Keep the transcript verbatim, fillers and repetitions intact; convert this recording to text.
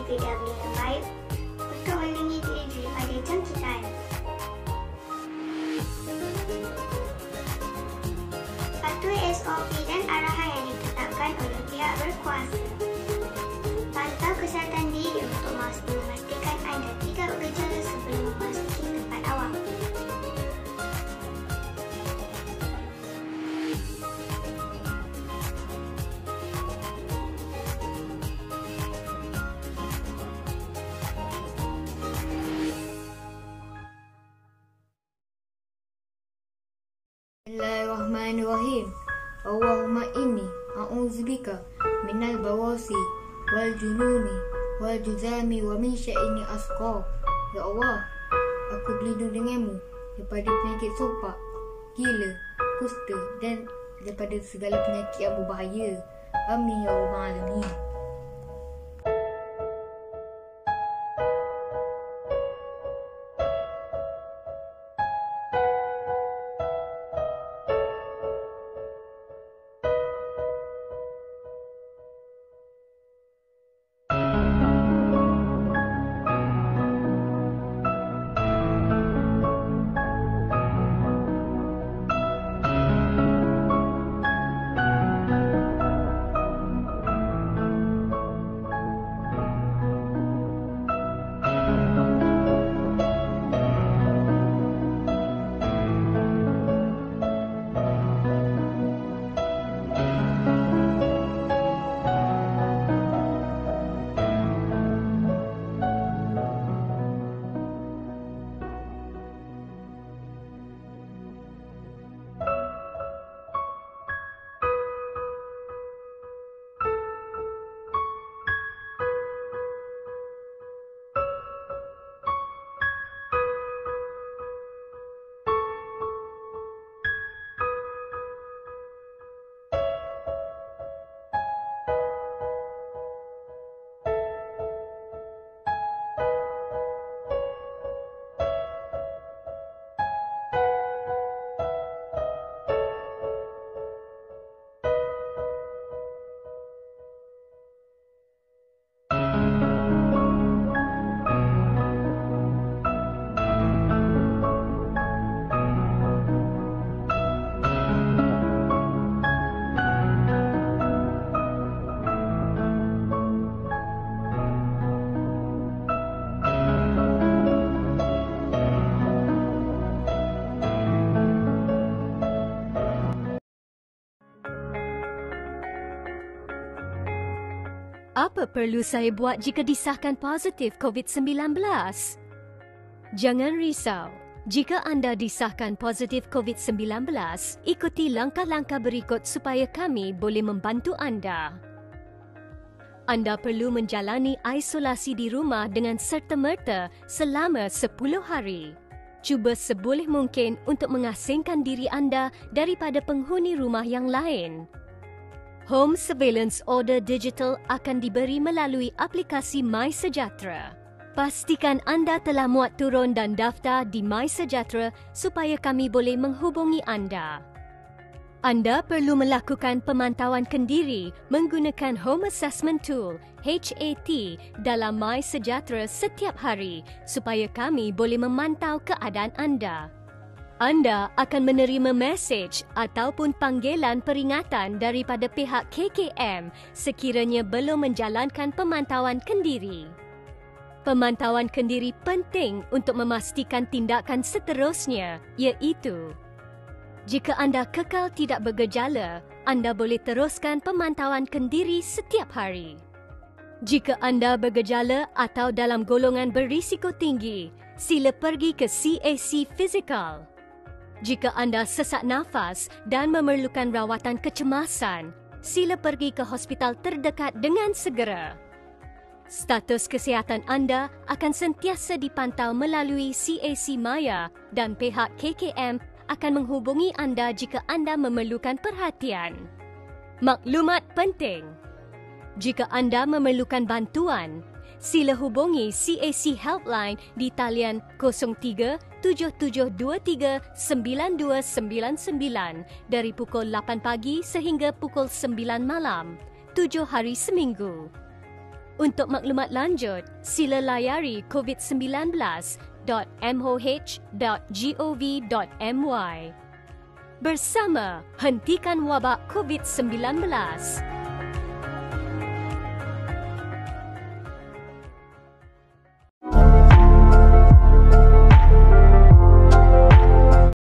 bidang yang baik untuk melindungi diri daripada jangkitan. Patuhi S O P dan arahan yang ditetapkan oleh pihak berkuasa. Pantau kesihatan diri untuk memastikan anda tidak bergejala sebelum memasuki tempat awam. Bismillahirrahmanirrahim. Allahumma inni a'udzubika minal bawasi wal jununi wal juzami wa min syai'in asqa. Ya Allah, aku berlindung denganmu daripada penyakit sopak, gila, kusta dan daripada segala penyakit yang berbahaya. Amin ya rabbal alamin. Apa perlu saya buat jika disahkan positif COVID sembilan belas? Jangan risau. Jika anda disahkan positif COVID sembilan belas, ikuti langkah-langkah berikut supaya kami boleh membantu anda. Anda perlu menjalani isolasi di rumah dengan serta-merta selama sepuluh hari. Cuba seboleh mungkin untuk mengasingkan diri anda daripada penghuni rumah yang lain. Home Surveillance Order Digital akan diberi melalui aplikasi MySejahtera. Pastikan anda telah muat turun dan daftar di MySejahtera supaya kami boleh menghubungi anda. Anda perlu melakukan pemantauan kendiri menggunakan Home Assessment Tool H A T dalam MySejahtera setiap hari supaya kami boleh memantau keadaan anda. Anda akan menerima mesej ataupun panggilan peringatan daripada pihak K K M sekiranya belum menjalankan pemantauan kendiri. Pemantauan kendiri penting untuk memastikan tindakan seterusnya, iaitu jika anda kekal tidak bergejala, anda boleh teruskan pemantauan kendiri setiap hari. Jika anda bergejala atau dalam golongan berisiko tinggi, sila pergi ke C A C Fizikal. Jika anda sesak nafas dan memerlukan rawatan kecemasan, sila pergi ke hospital terdekat dengan segera. Status kesihatan anda akan sentiasa dipantau melalui C A C Maya dan pihak K K M akan menghubungi anda jika anda memerlukan perhatian. Maklumat penting. Jika anda memerlukan bantuan, sila hubungi C A C Helpline di talian kosong tiga tujuh tujuh dua tiga sembilan dua sembilan sembilan dari pukul lapan pagi sehingga pukul sembilan malam, tujuh hari seminggu. Untuk maklumat lanjut, sila layari covid sembilan belas dot m o h dot gov dot m y. Bersama, hentikan wabak covid sembilan belas.